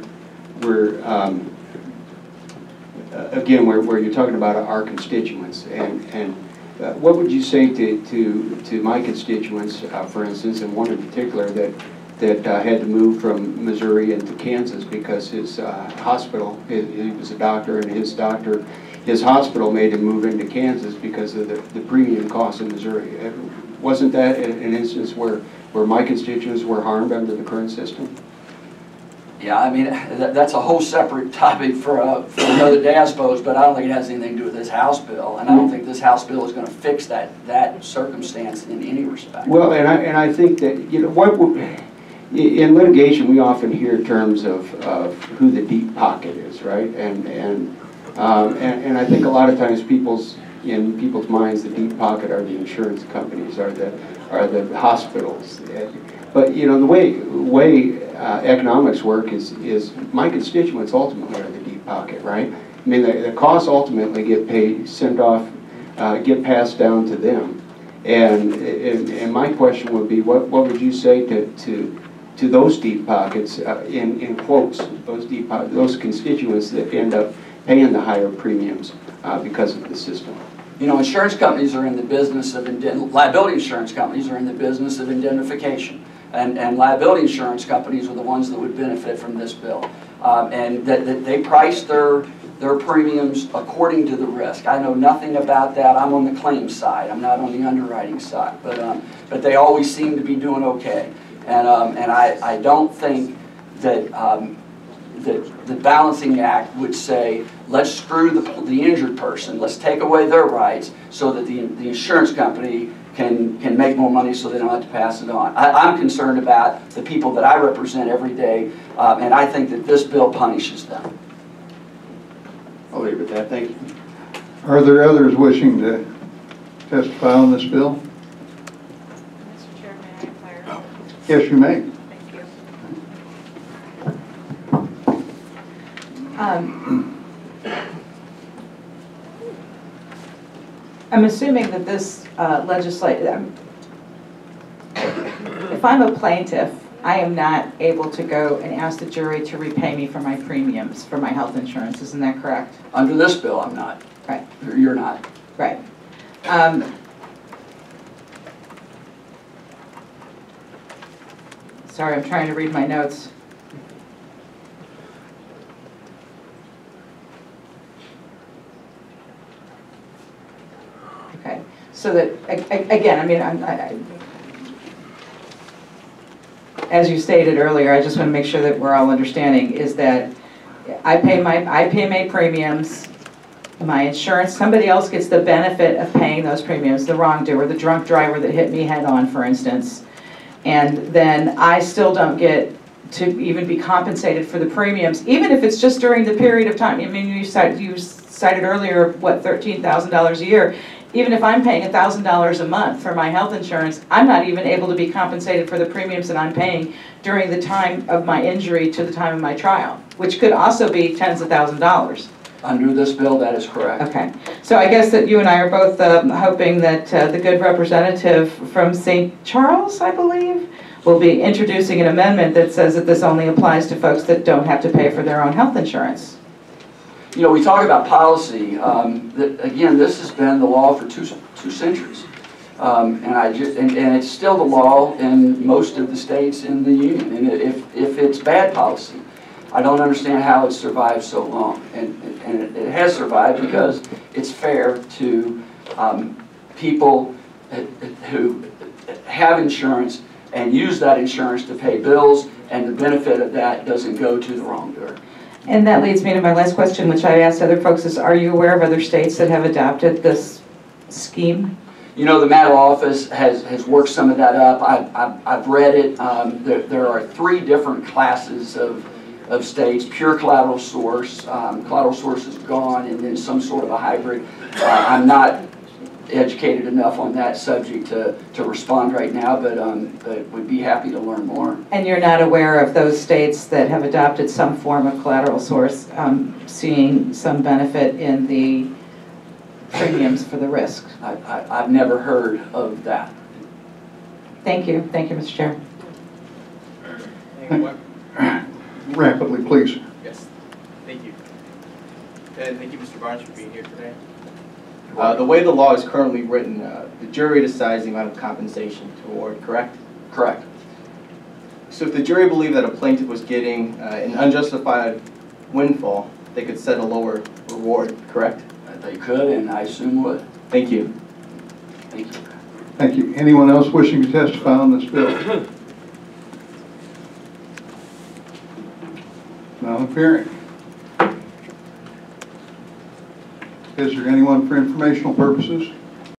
again, where you're talking about our constituents, and what would you say to my constituents, for instance, and one in particular that had to move from Missouri into Kansas because his hospital, he was a doctor, and his hospital made him move into Kansas because of the premium costs in Missouri. Wasn't that an instance where my constituents were harmed under the current system? Yeah, I mean, that's a whole separate topic for another day, I suppose, but I don't think it has anything to do with this House bill, and I don't think this House bill is going to fix that circumstance in any respect. Well, and I think that, you know, in litigation we often hear terms of who the deep pocket is, right? And I think a lot of times in people's minds, the deep pocket are the insurance companies, are the hospitals. But you know, the way economics work is my constituents ultimately are the deep pocket, right? I mean, the costs ultimately get paid, sent off, get passed down to them. And my question would be, what would you say to those deep pockets, in quotes, those constituents that end up paying the higher premiums because of the system? You know, insurance companies are in the business of liability insurance companies are in the business of indemnification, and liability insurance companies are the ones that would benefit from this bill, and that they price their premiums according to the risk. I know nothing about that. I'm on the claims side. I'm not on the underwriting side, but they always seem to be doing okay, and I don't think that the balancing act would say, let's screw the injured person, let's take away their rights so that the insurance company can make more money so they don't have to pass it on. I'm concerned about the people that I represent every day, and I think that this bill punishes them. I'll leave it at that. Thank you. Are there others wishing to testify on this bill? Mr. Chair, may I inquire? Yes, you may. Thank you. I'm assuming that this legislation, if I'm a plaintiff, I am not able to go and ask the jury to repay me for my premiums for my health insurance. Isn't that correct? Under this bill, I'm not. Right. You're not. Right. Sorry, I'm trying to read my notes. Okay, so that, again, I mean, as you stated earlier, I just want to make sure that we're all understanding, is that I pay my premiums, my insurance, somebody else gets the benefit of paying those premiums, the wrongdoer, the drunk driver that hit me head on, for instance, and then I still don't get to even be compensated for the premiums, even if it's just during the period of time. I mean, you cited earlier, what, $13,000 a year. Even if I'm paying $1,000 a month for my health insurance, I'm not even able to be compensated for the premiums that I'm paying during the time of my injury to the time of my trial, which could also be tens of thousands of dollars. Under this bill, that is correct. Okay. So I guess that you and I are both hoping that the good representative from St. Charles, I believe, will be introducing an amendment that says that this only applies to folks that don't have to pay for their own health insurance. You know, we talk about policy. Again, this has been the law for two centuries. And it's still the law in most of the states in the union. And if it's bad policy, I don't understand how it's survived so long. And it has survived because it's fair to people who have insurance and use that insurance to pay bills, and the benefit of that doesn't go to the wrongdoer. And that leads me to my last question, which I asked other folks, is are you aware of other states that have adopted this scheme? You know, the Matter office has worked some of that up. I've read it. There are 3 different classes of states: pure collateral source, collateral source is gone, and then some sort of a hybrid. I'm not educated enough on that subject to respond right now, but would be happy to learn more. And you're not aware of those states that have adopted some form of collateral source seeing some benefit in the premiums for the risk? I've never heard of that. Thank you. Thank you, Mr. Chair. Rapidly, please. Yes, thank you. And thank you, Mr. Barnes, for being here today. The way the law is currently written, the jury decides the amount of compensation to award, correct? Correct. So if the jury believed that a plaintiff was getting an unjustified windfall, they could set a lower reward, correct? They could, and I assume would. Thank you. Thank you. Thank you. Anyone else wishing to testify on this bill? Not appearing. Is there anyone for informational purposes?